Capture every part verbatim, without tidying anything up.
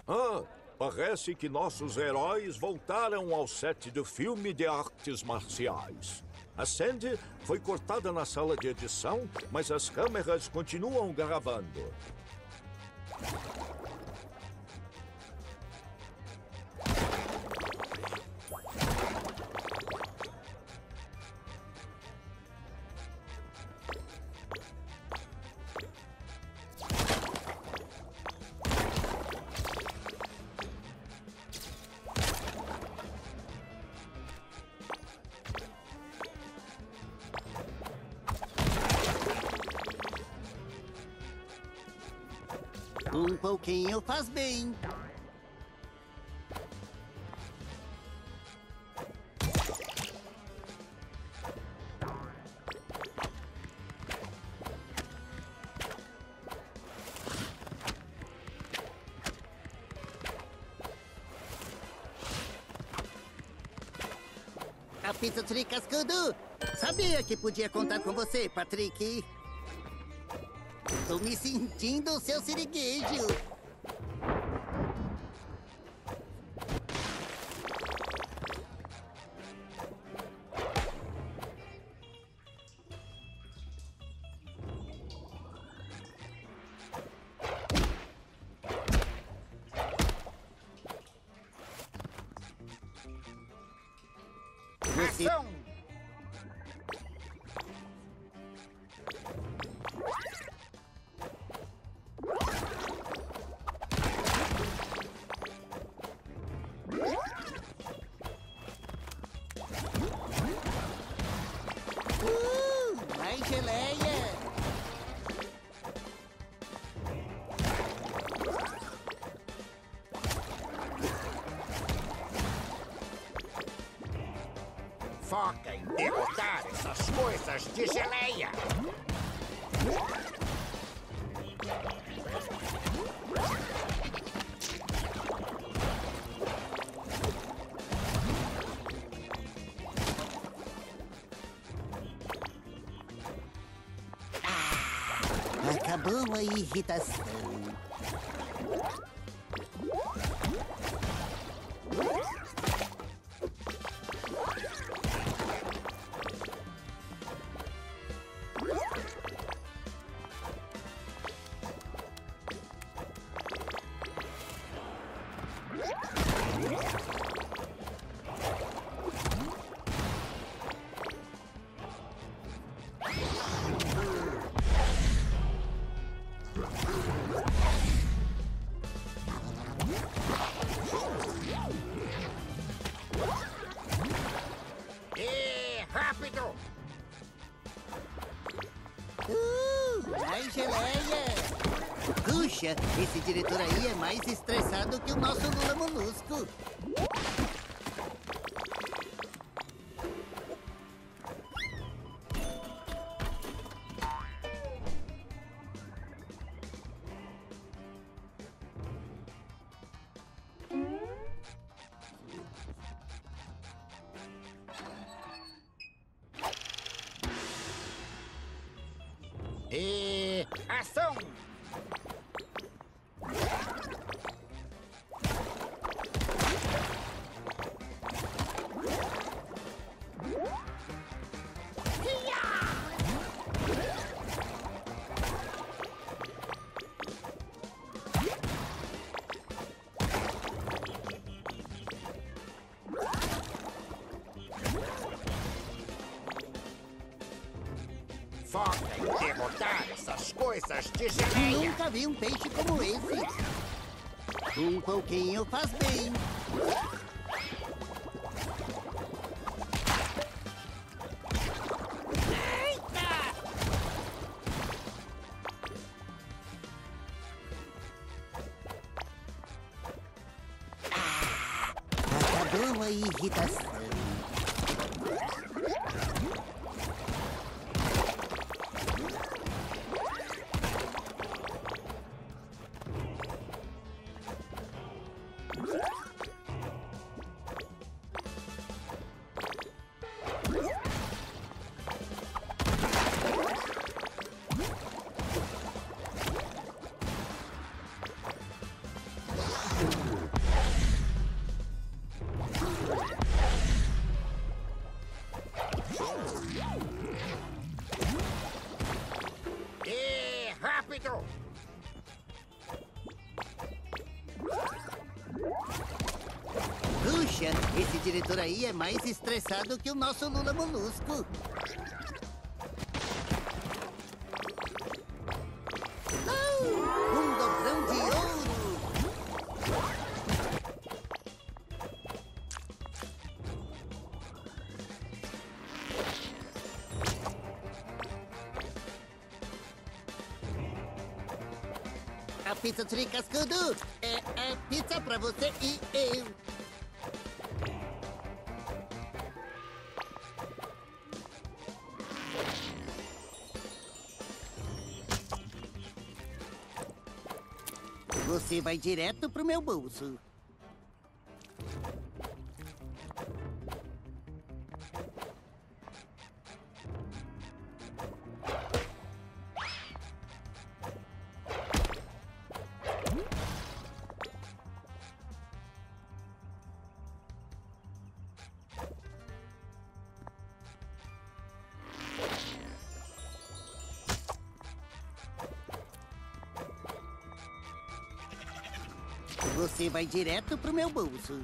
Ah, parece que nossos heróis voltaram ao set do filme de artes marciais. A Sandy foi cortada na sala de edição, mas as câmeras continuam gravando. Um pouquinho faz bem. A pizza Tri Cascudo! Sabia que podia contar com você, Patrick. Tô me sentindo o seu siriguejo. Você... Ação! Uh, mais geleia! Foca em derrotar essas coisas de geleia! Acabou a irritação. E rápido! Uh, mais geleia! Puxa, esse diretor aí é mais estressado que o nosso Lula Molusco. E ação! Foca em derrotar essas coisas de geleia! Nunca vi um peixe como esse. Um pouquinho faz bem. Ah, acabou a irritação. Olha, esse diretor aí é mais estressado que o nosso Lula Molusco. Oh, um dobrão de ouro! A pizza Tri Cascudo é, é pizza pra você e eu. Você vai direto pro meu bolso. Você vai direto pro meu bolso.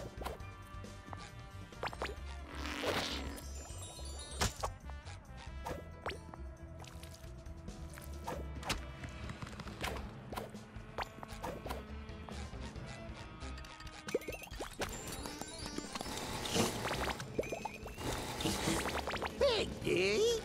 Peguei.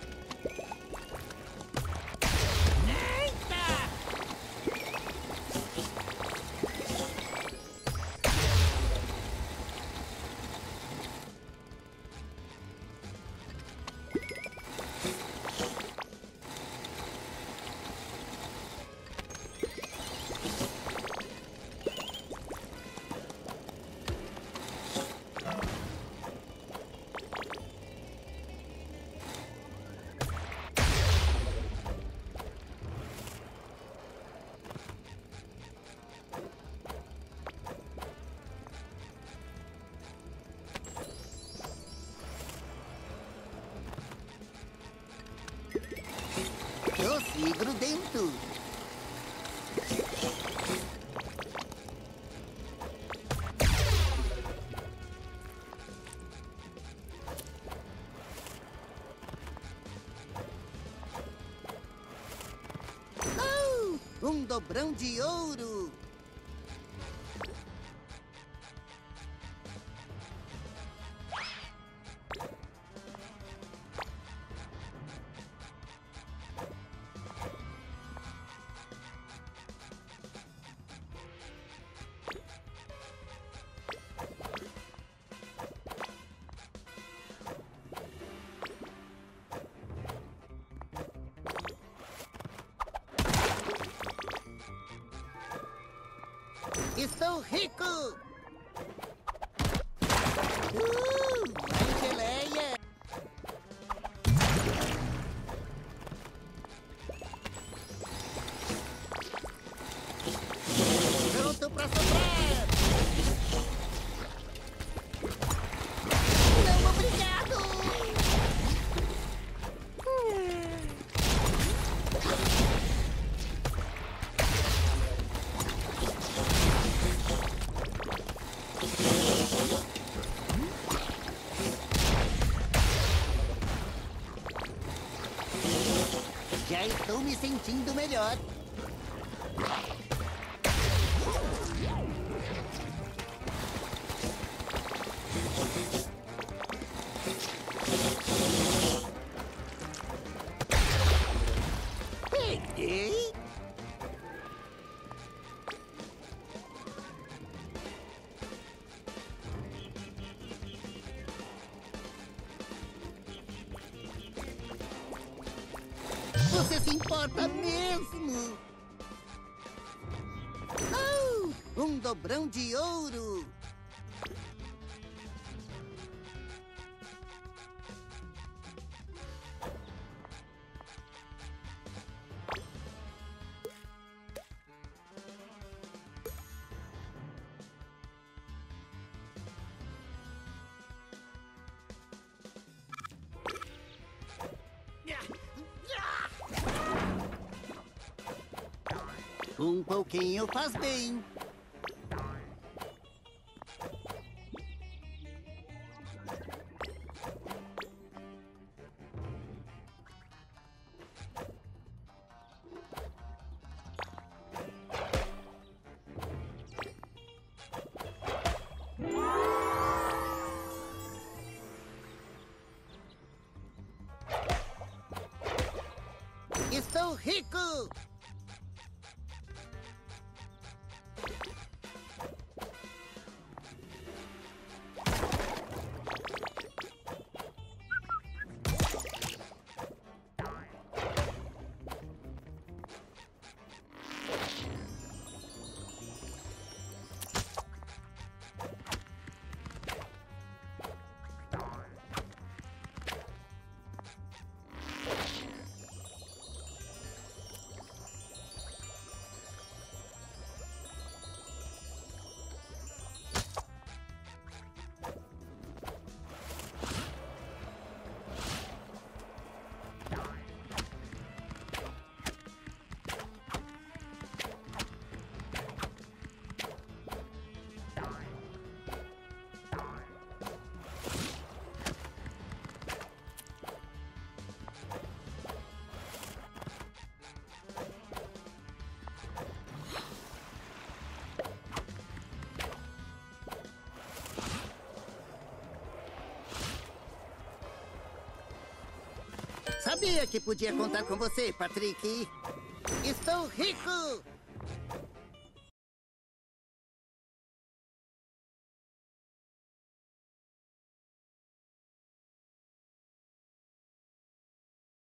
Doce grudento. Oh, um dobrão de ouro. Estou rico! Uh, mais geleia! Pronto pra soprar! Não, obrigado! Já estou me sentindo melhor. Peguei. Você se importa mesmo? Oh, um dobrão de ouro. Um pouquinho faz bem. Estou rico! Sabia que podia contar com você, Patrick. Estou rico!